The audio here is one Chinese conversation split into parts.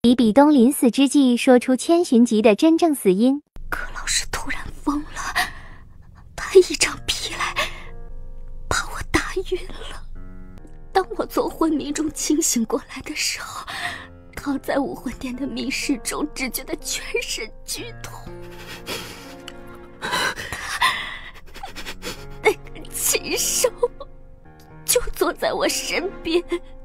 比比东临死之际说出千寻疾的真正死因。 柯老师突然疯了，他一张皮来把我打晕了。当我从昏迷中清醒过来的时候，躺在武魂殿的密室中，只觉得全身剧痛。那个禽兽就坐在我身边。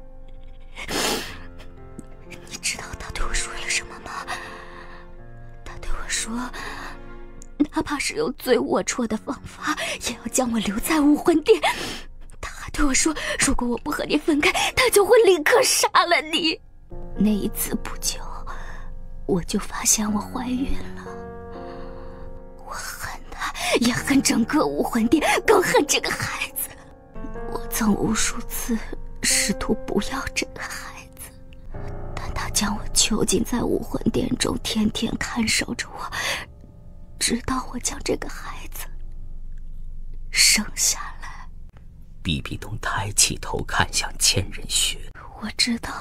你知道他对我说了什么吗？他对我说，哪怕是用最龌龊的方法，也要将我留在武魂殿。他还对我说，如果我不和你分开，他就会立刻杀了你。那一次不久，我就发现我怀孕了。我恨他，也恨整个武魂殿，更恨这个孩子。我曾无数次试图不要这个孩子，但他将我囚禁在武魂殿中，天天看守着我，直到我将这个孩子生下来。 比比东抬起头看向千人穴。 我知道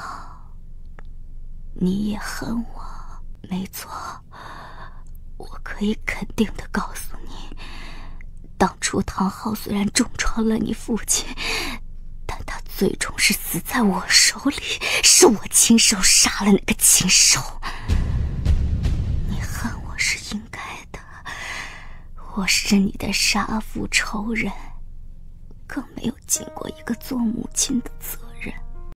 你也恨我，没错。我可以肯定地告诉你，当初唐昊虽然重创了你父亲，但他最终是死在我手里，是我亲手杀了那个禽兽。你恨我是应该的，我是你的杀父仇人，更没有尽过一个做母亲的责